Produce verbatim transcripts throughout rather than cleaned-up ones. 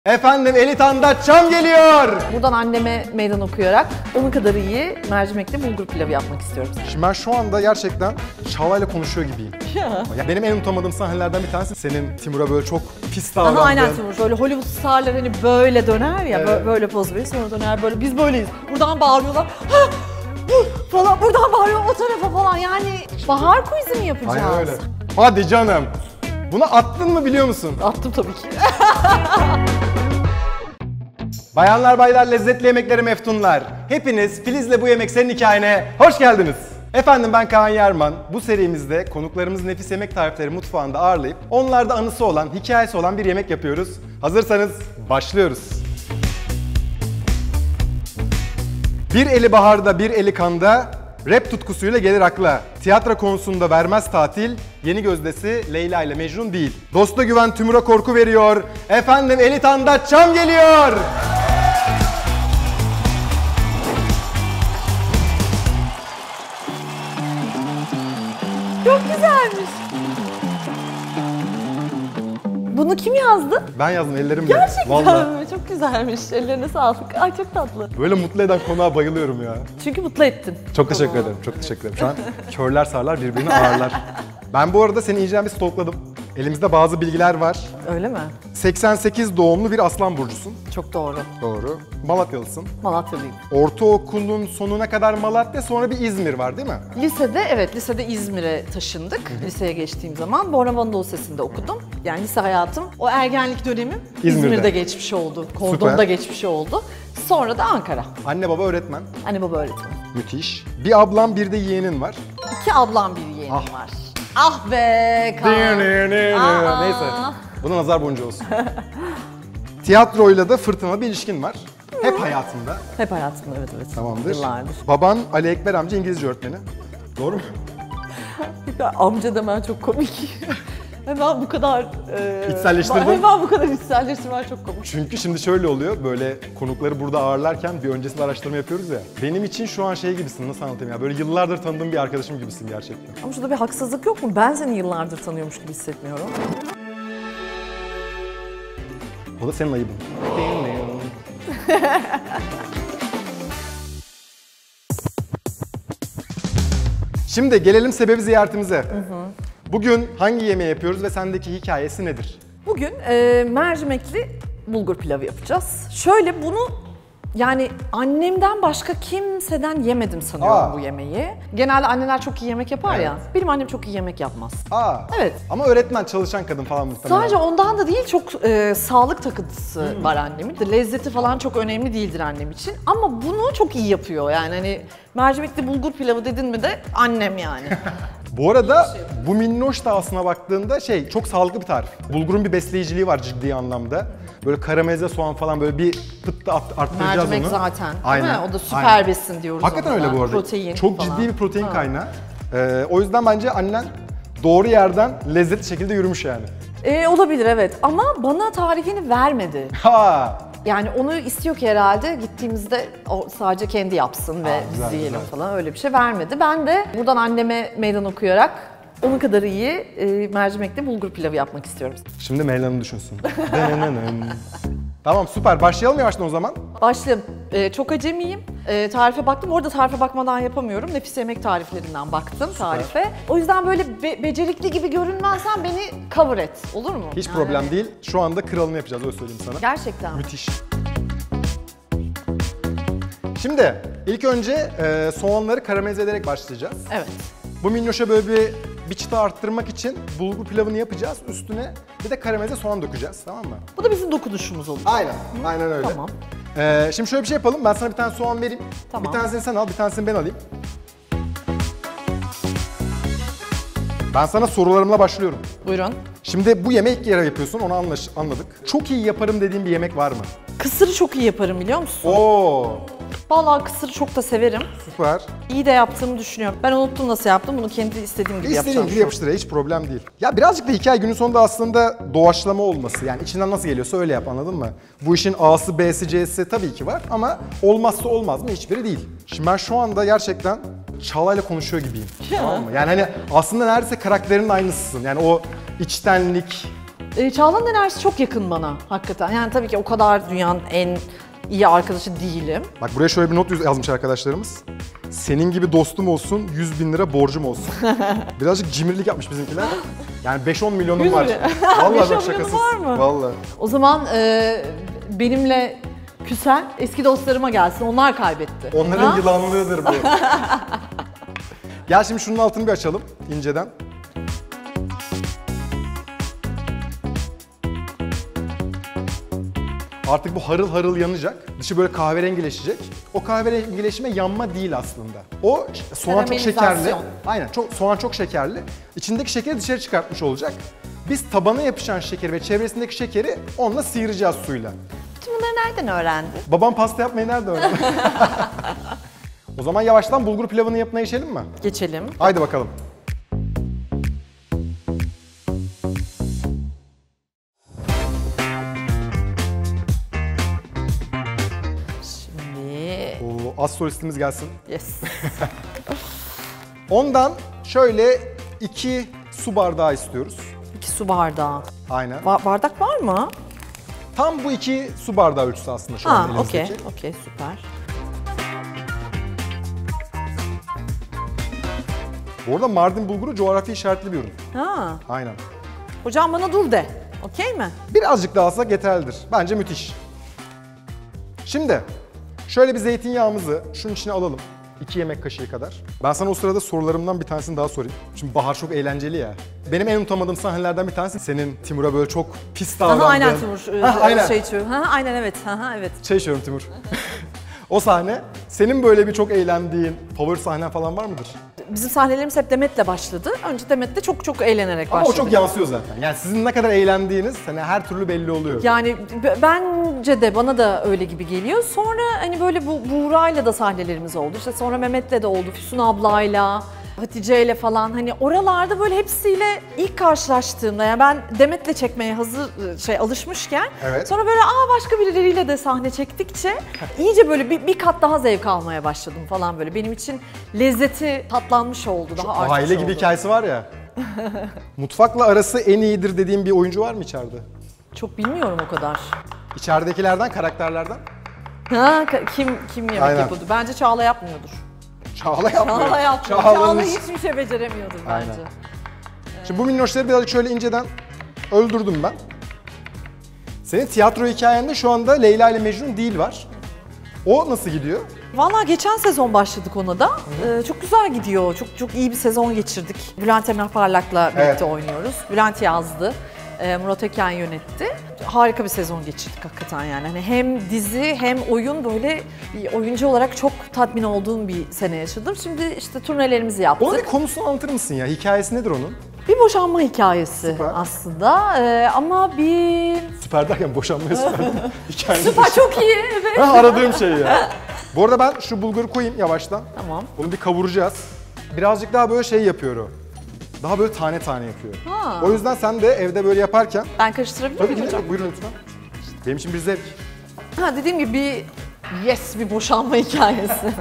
Efendim elit anda çam geliyor. Buradan anneme meydan okuyarak onun kadar iyi mercimekli bulgur pilavı yapmak istiyorum. Şimdi ben şu anda gerçekten Çağla'yla konuşuyor gibiyim. Ya. Ya benim en unutamadığım sahnelerden bir tanesi senin Timur'a böyle çok pis Aha, davrandığın. aynen Timur. Böyle Hollywood starlar hani böyle döner ya, Evet. böyle poz verir sonra döner böyle. Biz böyleyiz. Buradan bağırıyorlar. Ha! Bu! Falan buradan bağırıyor o tarafa falan. Yani bahar quiz'i mi yapacağız? Aynen öyle. Hadi canım. Bunu attın mı biliyor musun? Attım tabii ki. Bayanlar baylar, lezzetli yemekleri meftunlar. Hepiniz Filiz'le bu yemek senin hikayene hoş geldiniz. Efendim ben Kaan Yarman. Bu serimizde konuklarımız nefis yemek tarifleri mutfağında ağırlayıp onlarda anısı olan, hikayesi olan bir yemek yapıyoruz. Hazırsanız başlıyoruz. Bir eli baharda, bir eli kanda, rap tutkusuyla gelir akla. Tiyatro konusunda vermez tatil, yeni gözdesi Leyla ile Mecnun değil. Dosta güven Timur'a korku veriyor. Efendim elit anda çam geliyor. Çok güzelmiş. Bunu kim yazdı? Ben yazdım ellerimle. Gerçekten Vallahi. mi? Çok güzelmiş. Ellerine sağlık. Ay çok tatlı. Böyle mutlu eden konuğa bayılıyorum ya. Çünkü mutlu ettin. Çok teşekkür ederim, çok teşekkür ederim. Şu an körler sarlar birbirini ağırlar. Ben bu arada seni iyice bir stalkladım. Elimizde bazı bilgiler var. Öyle mi? seksen sekiz doğumlu bir aslan burcusun. Çok doğru. Doğru. Malatyalısın. Malatyalıyım. Ortaokulun sonuna kadar Malatya, sonra bir İzmir var değil mi? Lisede, evet lisede İzmir'e taşındık. Liseye geçtiğim zaman Bornova Anadolu Lisesi'nde okudum. Yani lise hayatım, o ergenlik dönemim İzmir'de. İzmir'de geçmiş oldu. Kordon'da Süper. geçmiş oldu. Sonra da Ankara. Anne baba öğretmen. Anne baba öğretmen. Müthiş. Bir ablam bir de yeğenin var. İki ablam bir yeğenim Ah. var. Ah be Kaan. Aa. Neyse. Buna nazar boncuğu olsun. Tiyatroyla da fırtınalı bir ilişkin var. Hep hayatında. Hep hayatımda, evet evet. Tamamdır. Yıllardır. Baban Ali Ekber amca İngilizce öğretmeni. Doğru mu? Ya, amca demen çok komik. Hemen bu kadar... E, İçselleştirdin. Hemen bu kadar içselleştirmen çok komik. Çünkü şimdi şöyle oluyor, böyle konukları burada ağırlarken bir öncesinde araştırma yapıyoruz ya. Benim için şu an şey gibisin, nasıl anlatayım ya, böyle yıllardır tanıdığım bir arkadaşım gibisin gerçekten. Ama şurada bir haksızlık yok mu? Ben seni yıllardır tanıyormuş gibi hissetmiyorum. O da senin ayıbın. Şimdi gelelim sebebi ziyaretimize. Hı hı. Bugün hangi yemeği yapıyoruz ve sendeki hikayesi nedir? Bugün e, mercimekli bulgur pilavı yapacağız. Şöyle bunu yani annemden başka kimseden yemedim sanıyorum Aa. bu yemeği. Genelde anneler çok iyi yemek yapar Evet. ya. Benim annem çok iyi yemek yapmaz. Aa. Evet. Ama öğretmen, çalışan kadın falan muhtemelen. Sadece ondan da değil, çok e, sağlık takıntısı Hmm. var annemin. Lezzeti falan çok önemli değildir annem için. Ama bunu çok iyi yapıyor yani hani mercimekli bulgur pilavı dedin mi de annem yani. Bu arada bu minnoş da aslına baktığında şey, çok sağlıklı bir tarif. Bulgurun bir besleyiciliği var ciddi anlamda. Böyle karamelize soğan falan böyle bir pıttı at- arttıracağız Mercimek onu. zaten. Değil Aynen. mi? O da süper Aynen. besin diyoruz. Hakikaten ona öyle da. bu arada. Protein Çok falan. ciddi bir protein Ha. kaynağı. Ee, o yüzden bence annen doğru yerden lezzetli şekilde yürümüş yani. Ee, olabilir evet ama bana tarifini vermedi. Ha. Yani onu istiyor ki herhalde gittiğimizde o sadece kendi yapsın ve Aa, güzel, biz yiyelim güzel. falan, öyle bir şey vermedi. Ben de buradan anneme meydan okuyarak onun kadar iyi e, mercimekli bulgur pilavı yapmak istiyorum. Şimdi Meylan'ı düşünsün. Tamam, süper. Başlayalım yavaştan o zaman. Başlayalım. Ee, çok acemiyim. Ee, tarife baktım. Orada tarife bakmadan yapamıyorum. Nefis yemek tariflerinden baktım tarife. O yüzden böyle be- becerikli gibi görünmezsen beni cover et. Olur mu? Hiç Yani problem değil. Şu anda kralını yapacağız, öyle söyleyeyim sana. Gerçekten. Müthiş. Şimdi ilk önce e, soğanları karamelize ederek başlayacağız. Evet. Bu minnoşa böyle bir, bir çıta arttırmak için bulgur pilavını yapacağız. Üstüne bir de karamelize soğan dökeceğiz, tamam mı? Bu da bizim dokunuşumuz olur. Aynen, aynen öyle. Tamam. Ee, şimdi şöyle bir şey yapalım. Ben sana bir tane soğan vereyim. Tamam. Bir tanesini sen al, bir tanesini ben alayım. Ben sana sorularımla başlıyorum. Buyurun. Şimdi bu yemeği ilk kere yapıyorsun, onu anlaş, anladık. Çok iyi yaparım dediğin bir yemek var mı? Kısırı çok iyi yaparım biliyor musun? Oo, Vallahi kısırı çok da severim. süper. İyi de yaptığımı düşünüyorum. Ben unuttum nasıl yaptım. Bunu kendi istediğim gibi İstediğin yapacağım. gibi şu an. yapıştır, hiç problem değil. Ya birazcık da hikaye günün sonunda aslında doğaçlama olması. Yani içinden nasıl geliyorsa öyle yap, anladın mı? Bu işin A'sı, B'si, C'si tabii ki var ama olmazsa olmaz mı? Hiçbiri değil. Şimdi ben şu anda gerçekten Çağla'yla konuşuyor gibiyim. Ya. Tamam mı? Yani hani aslında neredeyse karakterinin aynısısın. Yani o içtenlik, E, Çağla'nın enerjisi çok yakın bana hakikaten. Yani tabii ki o kadar dünyanın en iyi arkadaşı değilim. Bak buraya şöyle bir not yazmış arkadaşlarımız. Senin gibi dostum olsun, yüz bin lira borcum olsun. Birazcık cimrilik yapmış bizimkiler. Yani beş on milyonum Yüz var. mi? Vallahi beş on bak şakasız. milyonun var mı? Vallahi. O zaman e, benimle küsen eski dostlarıma gelsin. Onlar kaybetti. Onların Ha? yılanlığıdır bu. Gel şimdi şunun altını bir açalım inceden. Artık bu harıl harıl yanacak. Dışı böyle kahverengileşecek. O kahverengileşme yanma değil aslında. O soğan çok şekerli. Karamelizasyon. Aynen. Çok soğan çok şekerli. İçindeki şekeri dışarı çıkartmış olacak. Biz tabana yapışan şekeri ve çevresindeki şekeri onunla sıyıracağız suyla. Bütün bunları nereden öğrendin? Babam pasta yapmayı nerede öğrendi? O zaman yavaştan bulgur pilavının yapımına geçelim mi? Geçelim. Haydi bakalım. Şimdi... Oo, az solistimiz gelsin. Yes. Ondan şöyle iki su bardağı istiyoruz. İki su bardağı. Aynen. Ba- bardak var mı? Tam bu iki su bardağı ölçüsü aslında şu Ha, an okey. elimizdeki. Okey, süper. Bu arada Mardin bulguru coğrafi işaretli bir ürün. Ha. Aynen. Hocam bana dur de. Okey mi? Birazcık daha alsak yeterlidir. Bence müthiş. Şimdi şöyle bir zeytinyağımızı şunun içine alalım. iki yemek kaşığı kadar. Ben sana o sırada sorularımdan bir tanesini daha sorayım. Şimdi Bahar çok eğlenceli ya. Benim en unutamadığım sahnelerden bir tanesi senin Timur'a böyle çok pis davrandığın. Aha, aynen Timur. Ee, Ha, aynen. Şey içiyor. Ha, aynen evet. Ha, evet. Çay içiyorum Timur. O sahne. Senin böyle bir çok eğlendiğin favori sahnen falan var mıdır? Bizim sahnelerimiz hep Demet'le başladı. Önce Demet'le çok çok eğlenerek Ama başladık. o çok yansıyor zaten. Yani sizin ne kadar eğlendiğiniz hani her türlü belli oluyor. Yani b- bence de bana da öyle gibi geliyor. Sonra hani böyle bu Buğra'yla da sahnelerimiz oldu. İşte sonra Mehmet'le de oldu. Füsun ablayla, Hatice'yle falan. Hani oralarda böyle hepsiyle ilk karşılaştığımda yani ben Demet'le çekmeye hazır şey alışmışken Evet. sonra böyle aa başka birileriyle de sahne çektikçe iyice böyle bir, bir kat daha zevk almaya başladım falan böyle. Benim için lezzeti tatlanmış oldu, daha artmış Aile gibi oldu. hikayesi var ya. Mutfakla arası en iyidir dediğim bir oyuncu var mı içeride? Çok bilmiyorum o kadar. İçeridekilerden, karakterlerden? Ha, ka- kim kim yemek Aynen. yapıyordu? Bence Çağla yapmıyordur. Çağla yapmıyor. Çağla yapmıyor. Çağla'nın Çağla iş- hiçbir şey beceremiyordur Aynen. bence. Şimdi bu minnoşları birazcık şöyle inceden öldürdüm ben. Senin tiyatro hikayende şu anda Leyla ile Mecnun değil var. O nasıl gidiyor? Vallahi geçen sezon başladık ona da. Ee, çok güzel gidiyor. Çok çok iyi bir sezon geçirdik. Bülent Emrah Parlak'la birlikte Evet. oynuyoruz. Bülent yazdı. Ee, Murat Öken yönetti. Harika bir sezon geçirdik hakikaten yani. Hani hem dizi hem oyun böyle bir oyuncu olarak çok tatmin olduğum bir sene yaşadım. Şimdi işte turnelerimizi yaptık. Onun bir konusunu anlatır mısın ya? Hikayesi nedir onun? Bir boşanma hikayesi Süper. aslında Ee, ama bir... Süper derken boşanmaya süper. Hikayenin Süper, çok iyi. Evet. Ha, aradığım şey ya. Bu arada ben şu bulguru koyayım yavaştan. Tamam. Bunu bir kavuracağız. Birazcık daha böyle şey yapıyor o. Daha böyle tane tane yapıyor. Ha. O yüzden sen de evde böyle yaparken... Ben karıştırabilir Tabii miyim ki hocam? de buyurun lütfen. Benim için bir zevk. Ha, dediğim gibi bir yes bir boşanma hikayesi.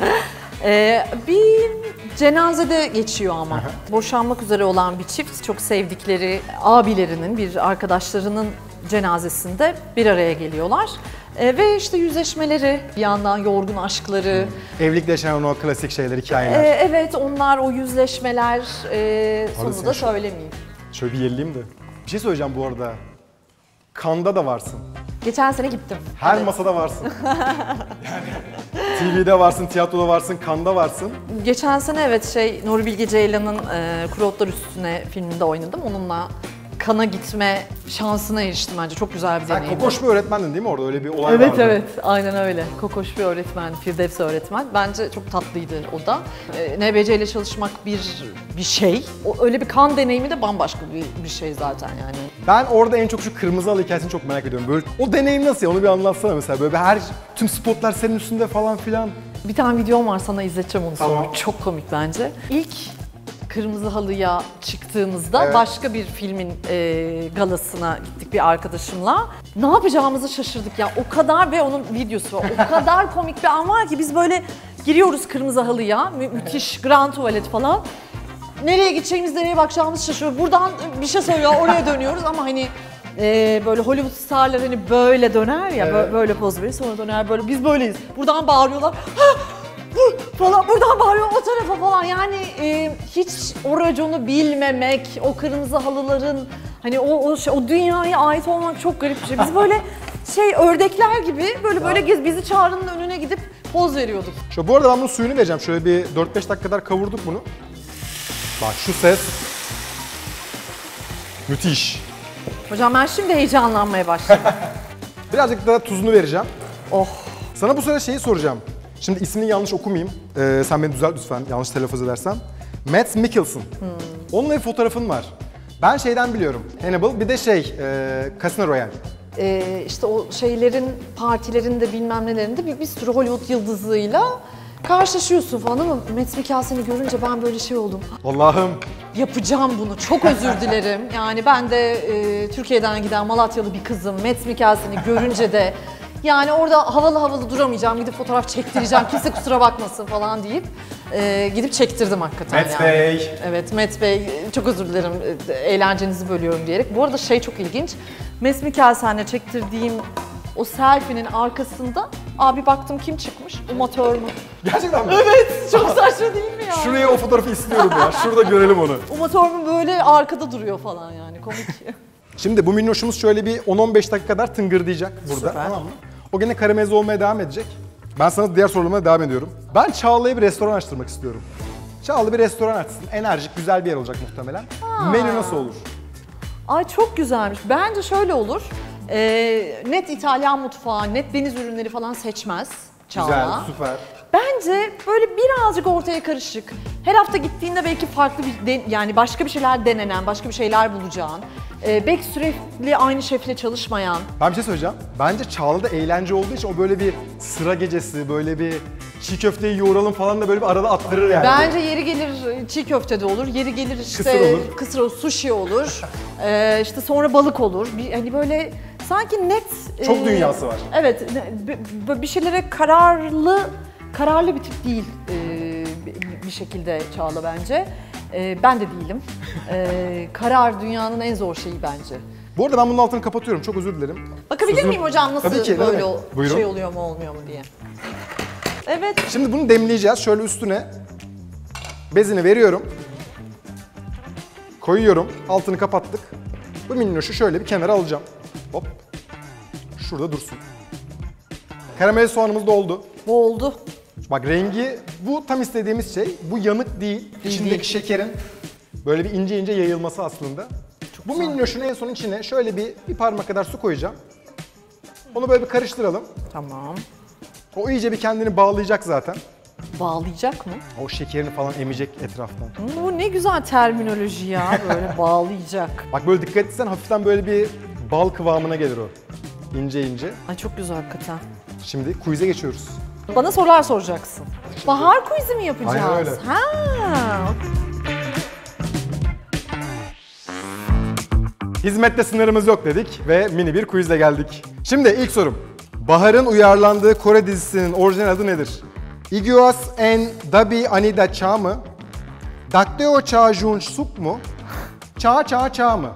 Ee, bir cenazede geçiyor ama. Boşanmak üzere olan bir çift çok sevdikleri abilerinin, bir arkadaşlarının cenazesinde bir araya geliyorlar. Ee, ve işte yüzleşmeleri, bir yandan yorgun aşkları. Evlilikte yaşanan o klasik şeyler, hikayeler. Ee, evet onlar o yüzleşmeler e, Orası sonu da yaşıyor. söylemeyeyim. Şöyle bir yerleyeyim de. Bir şey söyleyeceğim bu arada. Kanda da varsın. Geçen sene gittim. Her Evet. masada varsın. Yani T V'de varsın, tiyatroda varsın, kanda varsın. Geçen sene evet şey Nuri Bilge Ceylan'ın e, Kuru Otlar Üstüne filminde oynadım. Onunla kana gitme şansına eriştim bence. Çok güzel bir Sen deneyim. kokoş bir öğretmendin değil mi orada? Öyle bir olay Evet vardı. evet aynen öyle. Kokoş bir öğretmen, Firdevs öğretmen. Bence çok tatlıydı o da. E, N B C ile çalışmak bir bir şey. O, öyle bir kan deneyimi de bambaşka bir, bir şey zaten yani. Ben orada en çok şu kırmızı halı hikayesini çok merak ediyorum. Böyle o deneyim nasıl ya? Onu bir anlatsana mesela. Böyle her tüm spotlar senin üstünde falan filan. Bir tane videom var sana izleteceğim onu sonra. Tamam. Çok komik bence. İlk Kırmızı Halı'ya çıktığımızda Evet. başka bir filmin e, galasına gittik bir arkadaşımla. Ne yapacağımızı şaşırdık ya. O kadar ve onun videosu var. O kadar komik bir an var ki biz böyle giriyoruz Kırmızı Halı'ya. Mü- müthiş grand tuvalet falan. nereye gideceğimiz, nereye bakacağımız şaşırıyor. Buradan bir şey söylüyor, oraya dönüyoruz ama hani e, böyle Hollywood starlar hani böyle döner ya, Evet. böyle poz verir, sonra döner böyle. Biz böyleyiz. Buradan bağırıyorlar. Ha! Vur! Falan, buradan bağırıyor o tarafa falan. Yani e, hiç o raconu bilmemek, o kırmızı halıların hani o o, şey, o dünyaya ait olmak çok garip bir şey. Biz böyle şey ördekler gibi böyle böyle gez, bizi çağrının önüne gidip poz veriyorduk. Şu, bu arada ben bunun suyunu vereceğim. Şöyle bir dört beş dakika kadar kavurduk bunu. Bak şu ses. Müthiş. Hocam ben şimdi heyecanlanmaya başladım. Birazcık da tuzunu vereceğim. Oh. Sana bu sırada şeyi soracağım. Şimdi ismini yanlış okumayayım. Ee, sen beni düzelt lütfen yanlış telaffuz edersem. Mads Mikkelsen. Hmm. Onunla bir fotoğrafın var. Ben şeyden biliyorum. Hannibal bir de şey, e, Casino Royale. Ee, işte o şeylerin, partilerinde bilmem nelerinde bir, bir sürü Hollywood yıldızıyla karşılaşıyorsun falan ama Mads Mikkelsen'i görünce ben böyle şey oldum. Allah'ım. Yapacağım bunu, çok özür dilerim. Yani ben de e, Türkiye'den giden Malatyalı bir kızım. Mads Mikkelsen'i görünce de yani orada havalı havalı duramayacağım, gidip fotoğraf çektireceğim, kimse kusura bakmasın falan deyip e, gidip çektirdim hakikaten. Mads yani. Bey. Evet, Mads Bey, çok özür dilerim e, eğlencenizi bölüyorum diyerek. Bu arada şey çok ilginç, Mads Mikkelsen'le çektirdiğim o selfie'nin arkasında abi baktım kim çıkmış? Umatör mü? Gerçekten mi? Evet, çok saçma değil mi ya? Şuraya o fotoğrafı istiyorum ya. Şurada görelim onu. Umatör mü böyle arkada duruyor falan yani, komik. Şimdi bu minnoşumuz şöyle bir on on beş dakika kadar tıngırdayacak burada. Süper. Tamam mı? O gene karamelize olmaya devam edecek. Ben sana diğer sorularıma devam ediyorum. Ben Çağla'ya bir restoran açtırmak istiyorum. Çağla bir restoran açsın. Enerjik, güzel bir yer olacak muhtemelen. Menü nasıl olur? Ay çok güzelmiş. Bence şöyle olur. Ee, net İtalyan mutfağı, net deniz ürünleri falan seçmez Çağla. Güzel, süper. Bence böyle birazcık ortaya karışık. Her hafta gittiğinde belki farklı bir de, yani başka bir şeyler denenen, başka bir şeyler bulacağın. Ee, belki sürekli aynı şefle çalışmayan. Ben bir şey söyleyeceğim. Bence Çağla'da eğlence olduğu için o böyle bir sıra gecesi, böyle bir çiğ köfteyi yoğuralım falan da böyle bir arada attırır yani. Bence yeri gelir çiğ köfte de olur, yeri gelir işte Kısır olur. kısır olur, sushi olur, ee, işte sonra balık olur. Bir, hani böyle sanki net... Çok e, dünyası var. Evet, bir- bir şeylere kararlı, kararlı bir tip değil e, bir- bir şekilde Çağla bence. E, ben de değilim. E, karar dünyanın en zor şeyi bence. Bu arada ben bunun altını kapatıyorum. Çok özür dilerim. Bakabilir Sözüm- miyim hocam nasıl Tabii ki, ne böyle demek? o- Buyurun. şey oluyor mu olmuyor mu diye. Evet. Şimdi bunu demleyeceğiz. Şöyle üstüne bezini veriyorum. Koyuyorum. Altını kapattık. Bu minnoşu şöyle bir kenara alacağım. Hop. Şurada dursun. Karamel soğanımız da oldu. Bu oldu. Bak rengi bu tam istediğimiz şey. Bu yanık değil. İçindeki değil. şekerin böyle bir ince ince yayılması aslında. Bu minnoşun en son içine şöyle bir, bir parmak kadar su koyacağım. Onu böyle bir karıştıralım. Tamam. O iyice bir kendini bağlayacak zaten. Bağlayacak mı? O şekerini falan emecek etraftan. Bu ne güzel terminoloji ya, böyle bağlayacak. Bak böyle dikkat etsen hafiften böyle bir bal kıvamına gelir o. İnce ince. Ay çok güzel hakikaten. Şimdi quiz'e geçiyoruz. Bana sorular soracaksın. Bahar quiz'i mi yapacağız? Aynen öyle. Ha. Hizmette sınırımız yok dedik ve mini bir quizle geldik. Şimdi ilk sorum. Bahar'ın uyarlandığı Kore dizisinin orijinal adı nedir? Iguas en Dabi Anida Cha mı? Dakteo Cha Jun Suk mu? Cha Cha Cha mı?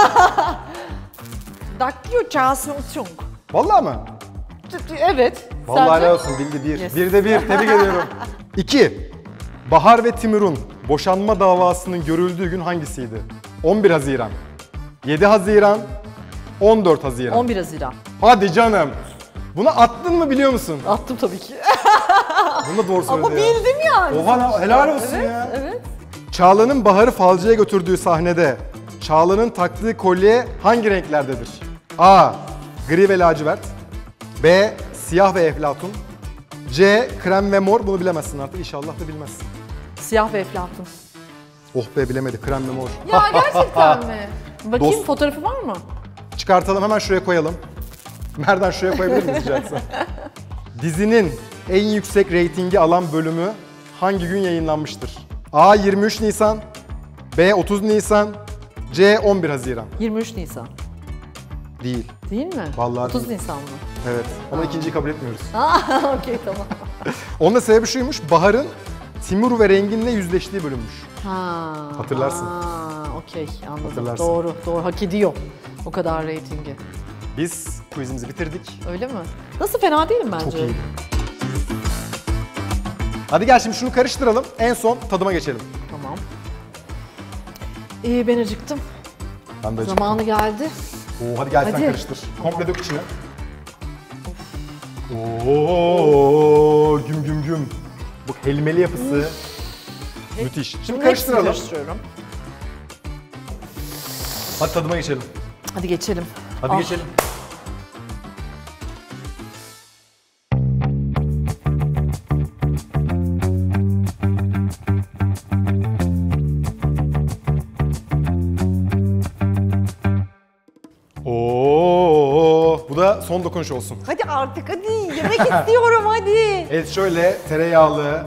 Dakyo Cha Sung. Vallahi mı? Evet. Vallahi Sence? helal olsun, bildi bir. Yes. Bir de bir, tebrik ediyorum. İki. Bahar ve Timur'un boşanma davasının görüldüğü gün hangisiydi? on bir Haziran, yedi Haziran, on dört Haziran. on bir Haziran. Hadi canım. Bunu attın mı biliyor musun? Attım tabii ki. Bunu da doğru söyledi Ama ya. bildim yani. Oha lan, helal olsun Evet, ya. evet. Çağla'nın Bahar'ı falcıya götürdüğü sahnede Çağla'nın taktığı kolye hangi renklerdedir? A. Gri ve lacivert. B. Siyah ve eflatun. C. Krem ve mor. Bunu bilemezsin artık. İnşallah da bilmezsin. Siyah ve eflatun. Oh be, bilemedi. Krem ve mor. Ya gerçekten mi? Bakayım Dost- fotoğrafı var mı? Çıkartalım, hemen şuraya koyalım. Nereden şuraya koyabilir miyiz rica etsem? Dizinin en yüksek reytingi alan bölümü hangi gün yayınlanmıştır? A. yirmi üç Nisan. B. otuz Nisan. C. on bir Haziran. yirmi üç Nisan. Değil. Değil mi? Vallahi otuz değil. Nisan mı? Evet. Ama ikinciyi kabul etmiyoruz. Aa, okey tamam. Onun da sebebi şuymuş. Bahar'ın Timur ve Rengin'le yüzleştiği bölümmüş. Ha. Hatırlarsın. Ha, okey anladım. Hatırlarsın. Doğru, doğru hak ediyor o kadar reytingi. Biz quizimizi bitirdik. Öyle mi? Nasıl, fena değilim bence. Çok iyi. Hadi gel şimdi şunu karıştıralım. En son tadıma geçelim. Tamam. İyi, ben acıktım. Ben de acıktım. Zamanı geldi. Oo, hadi gel sen Hadi. karıştır. Komple dök içine. Oo, güm güm güm. Bu helmeli yapısı. Müthiş. Şimdi Bunun karıştıralım. hepsini karıştırıyorum. Hadi tadıma geçelim. Hadi geçelim. Hadi Ah. geçelim. Oo, bu da son dokunuş olsun. Hadi artık, hadi. Yemek istiyorum, hadi. Evet, şöyle tereyağlı.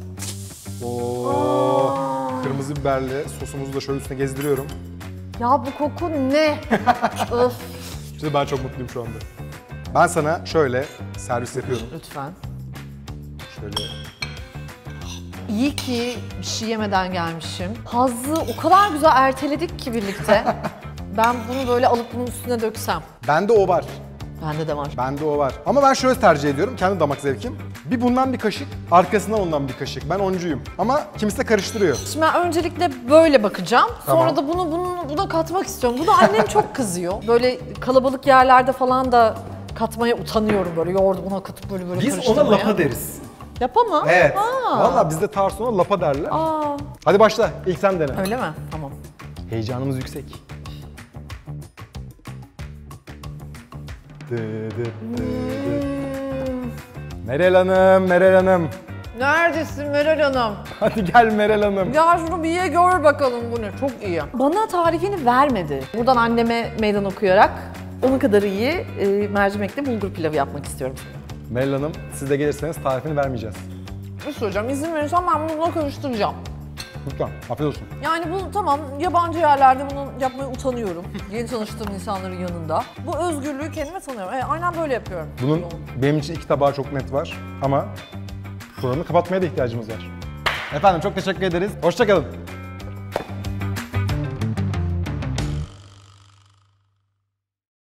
Oo, kırmızı biberli sosumuzu da şöyle üstüne gezdiriyorum. Ya bu koku ne? Öf. İşte ben çok mutluyum şu anda. Ben sana şöyle servis yapıyorum. Lütfen. Şöyle. İyi ki bir şey yemeden gelmişim. Hazzı o kadar güzel erteledik ki birlikte. Ben bunu böyle alıp bunun üstüne döksem. Bende o var. Bende de var. Bende o var. Ama ben şöyle tercih ediyorum. Kendi damak zevkim. Bir bundan bir kaşık, arkasından ondan bir kaşık. Ben oncuyum. Ama kimisi de karıştırıyor. Şimdi ben öncelikle böyle bakacağım. Tamam. Sonra da bunu bunu buna katmak istiyorum. Bunu annem çok kızıyor. Böyle kalabalık yerlerde falan da katmaya utanıyorum, böyle yoğurdu buna katıp böyle böyle Biz karıştırmaya. ona lapa deriz. Lapa mı? Evet. Aa. Valla bizde Tarson'a lapa derler. Aa. Hadi başla. İlk sen dene. Öyle mi? Tamam. Heyecanımız yüksek. Dı dı dı dı. Meral Hanım, Meral Hanım. Neredesin Meral Hanım? Hadi gel Meral Hanım. Ya şunu bir ye, gör bakalım bu ne. Çok iyi. Bana tarifini vermedi. Buradan anneme meydan okuyarak onun kadar iyi e, mercimekli bulgur pilavı yapmak istiyorum. Meral Hanım, siz de gelirseniz tarifini vermeyeceğiz. Ne söyleyeceğim? İzin verirsen ben bunu karıştıracağım. Lütfen, afiyet olsun. Yani bu tamam, yabancı yerlerde bunu yapmaya utanıyorum. Yeni tanıştığım insanların yanında. Bu özgürlüğü kendime tanıyorum. E, aynen böyle yapıyorum. Bunun benim için iki tabağı çok net var ama programı kapatmaya da ihtiyacımız var. Efendim çok teşekkür ederiz. Hoşça kalın.